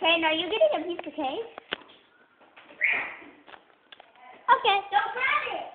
Shane, are you getting a piece of cake? Okay. Don't grab it.